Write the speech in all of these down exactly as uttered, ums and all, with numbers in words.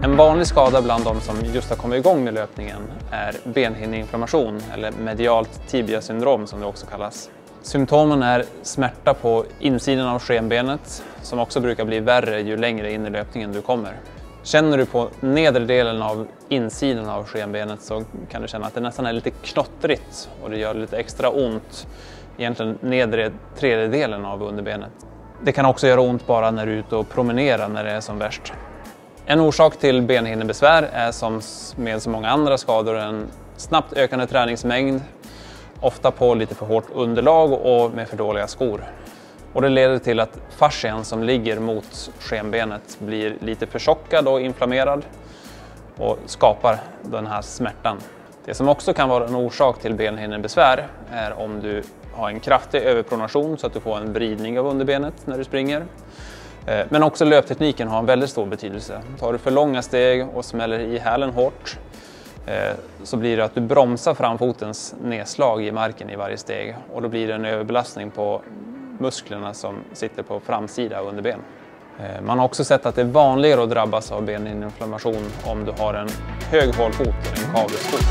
En vanlig skada bland de som just har kommit igång med löpningen är benhinneinflammation eller medialt tibiasyndrom som det också kallas. Symptomen är smärta på insidan av skenbenet som också brukar bli värre ju längre in i löpningen du kommer. Känner du på nedre delen av insidan av skenbenet så kan du känna att det nästan är lite knottrigt och det gör lite extra ont, egentligen nedre tredjedelen av underbenet. Det kan också göra ont bara när du är ute och promenerar när det är som värst. En orsak till benhinnebesvär är som med så många andra skador en snabbt ökande träningsmängd, ofta på lite för hårt underlag och med för dåliga skor. Och det leder till att fascian som ligger mot skenbenet blir lite förtjockad och inflammerad och skapar den här smärtan. Det som också kan vara en orsak till benhinnebesvär är om du har en kraftig överpronation så att du får en vridning av underbenet när du springer. Men också löptekniken har en väldigt stor betydelse. Tar du för långa steg och smäller i hälen hårt så blir det att du bromsar framfotens nedslag i marken i varje steg och då blir det en överbelastning på musklerna som sitter på framsida underben. Man har också sett att det är vanligare att drabbas av benhinneinflammation om du har en hög hålfot och en kavlesfot.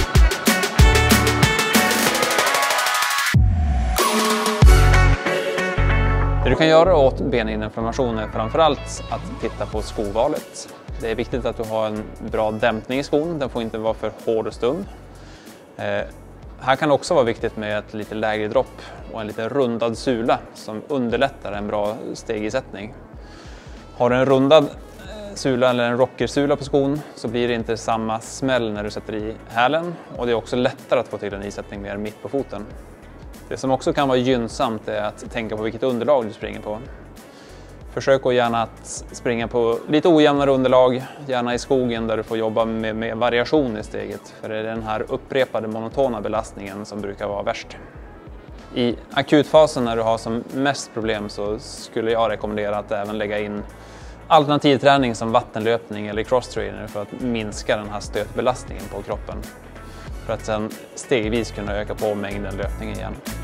Det du kan göra åt benhinneinflammation är framförallt att titta på skovalet. Det är viktigt att du har en bra dämpning i skon, den får inte vara för hård och stum. Eh, här kan det också vara viktigt med ett lite lägre dropp och en lite rundad sula som underlättar en bra stegisättning. Har du en rundad sula eller en rockersula på skon så blir det inte samma smäll när du sätter i hälen och det är också lättare att få till en isättning mer mitt på foten. Det som också kan vara gynnsamt är att tänka på vilket underlag du springer på. Försök att gärna att springa på lite ojämnare underlag, gärna i skogen där du får jobba med, med variation i steget. För det är den här upprepade monotona belastningen som brukar vara värst. I akutfasen när du har som mest problem så skulle jag rekommendera att även lägga in alternativträning som vattenlöpning eller crosstrainer för att minska den här stötbelastningen på kroppen. För att sedan stegvis kunna öka på mängden löpning igen.